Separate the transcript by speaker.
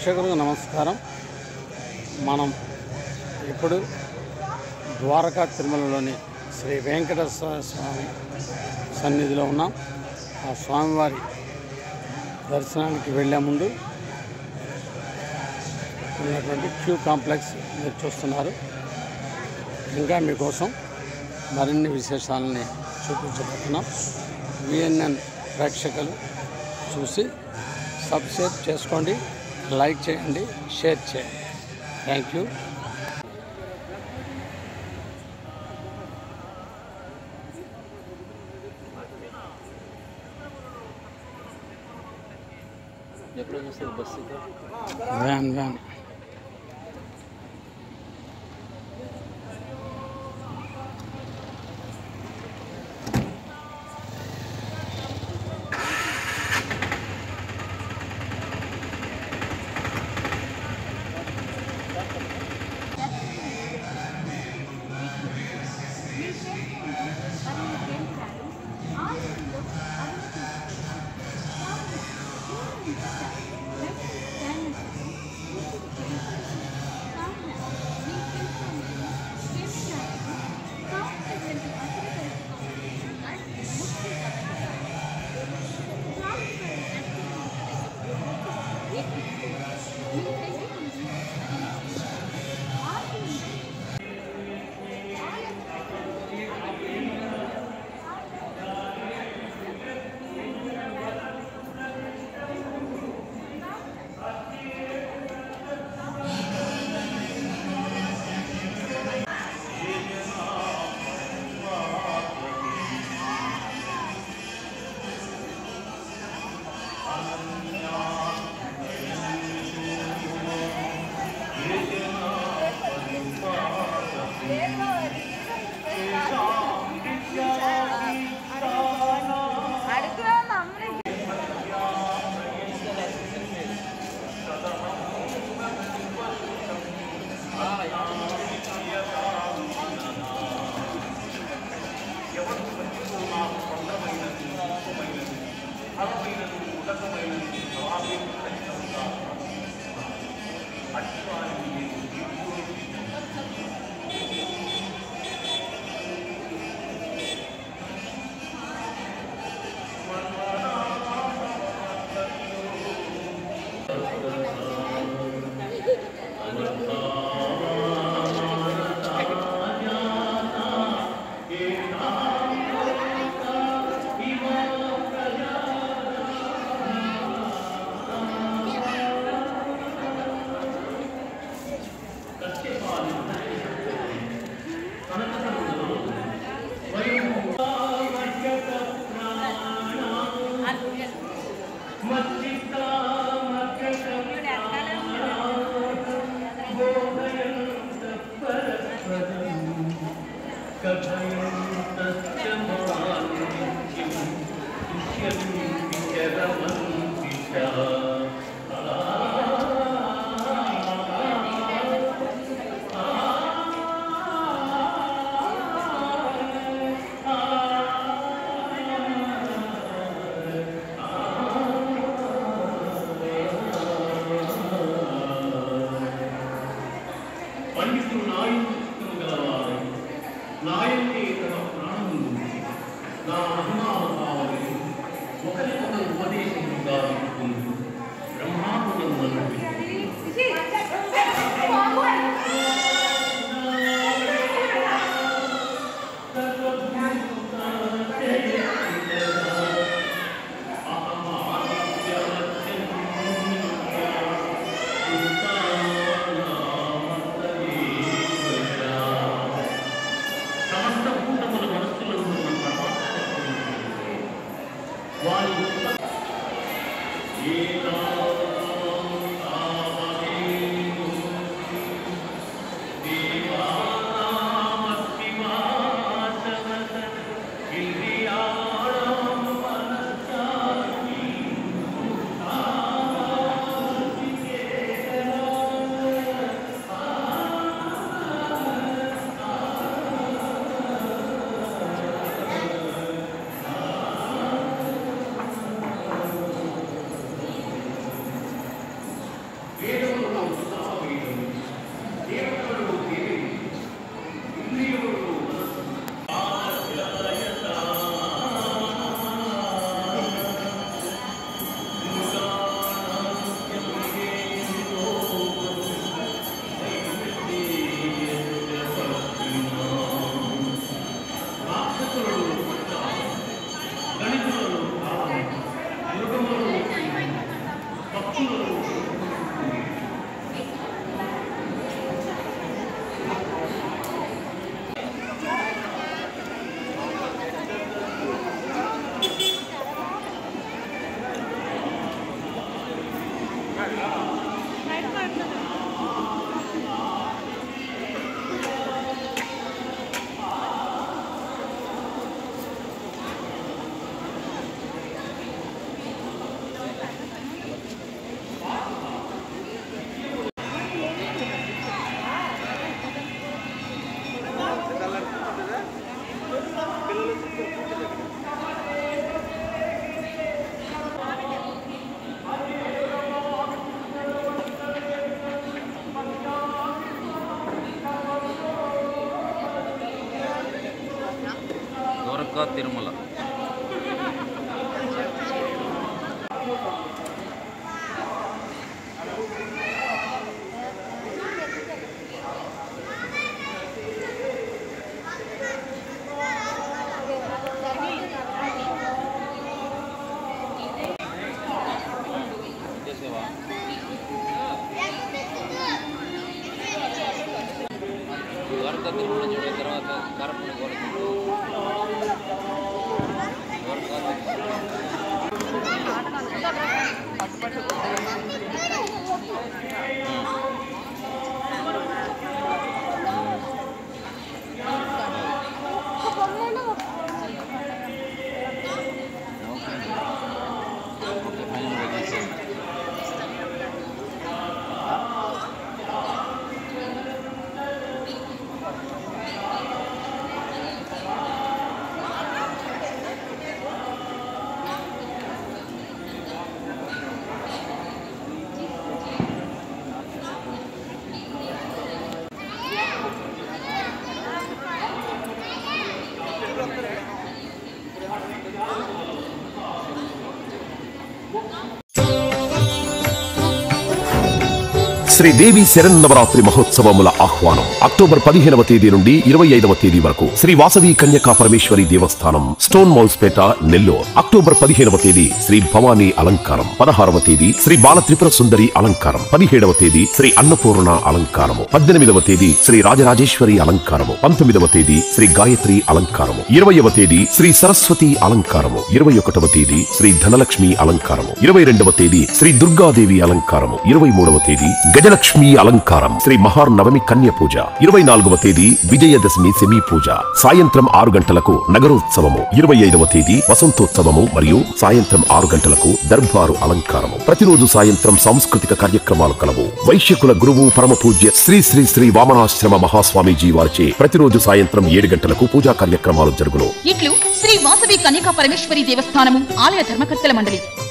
Speaker 1: ప్రేక్షకులకు నమస్కారం. మనం ఇప్పుడు ద్వారకా తిరుమలలోని శ్రీ వెంకటేశ్వర స్వామి సన్నిధిలో ఉన్నాం. ఆ స్వామివారి దర్శనానికి వెళ్ళే ముందు ఉన్నటువంటి క్యూ కాంప్లెక్స్ మీరు చూస్తున్నారు. ఇంకా మీకోసం మరిన్ని విశేషాలని చూపించబోతున్నాం. విఎన్ఎన్ ప్రేక్షకులు చూసి సబ్స్క్రైబ్ చేసుకోండి, లైక్ చేయండి, షేర్ చేయండి. Thank you. వ్యాన్
Speaker 2: One. ద్వారకా తిరుమల ద్వారకా తిరుమల చూసిన తర్వాత కారపూడి
Speaker 3: శ్రీదేవి శరన్నవరాత్రి మహోత్సవముల ఆహ్వానం అక్టోబర్ 15వ తేదీ నుండి 25వ తేదీ వరకు శ్రీ వాసవి కన్యకా పరమేశ్వరి దేవస్థానం స్టోన్ మౌల్స్పేట నెల్లూరు. అక్టోబర్ 15వ తేదీ శ్రీ భవానీ అలంకారం, 16వ తేదీ శ్రీ బాల త్రిపుర సుందరి అలంకారం, 17వ తేదీ శ్రీ అన్నపూర్ణ అలంకారము, 18వ తేదీ శ్రీ రాజరాజేశ్వరి అలంకారము, 19వ తేదీ శ్రీ గాయత్రి అలంకారము, 20వ తేదీ శ్రీ సరస్వతి అలంకారము, 21వ తేదీ శ్రీ ధనలక్ష్మి అలంకారము, 22వ తేదీ శ్రీ దుర్గాదేవి అలంకారము, 23వ తేదీ గజలక్ష్మి అలంకారం శ్రీ మహానవమి కన్య పూజ, 24వ తేదీ విజయదశమి సెమీ పూజ, సాయంత్రం 6 గంటలకు నగరోత్సవము, 25వ తేదీ వసంతోత్సవము మరియు సాయంత్రం 6 గంటలకు దర్బారు అలంకారము. ప్రతిరోజు సాయంత్రం సాంస్కృతిక కార్యక్రమాలు కలవు. వైశ్యకుల గురువు పరమ పూజ్య శ్రీ శ్రీ శ్రీ వామనాశ్రమ మహాస్వామీజీ వారిచే ప్రతిరోజు సాయంత్రం 7 గంటలకు పూజా కార్యక్రమాలు జరుగును.
Speaker 4: ఇట్లు శ్రీ వాసవి కన్యకా పరమేశ్వరి దేవస్థానము ఆలయ ధర్మకర్తల మండలి.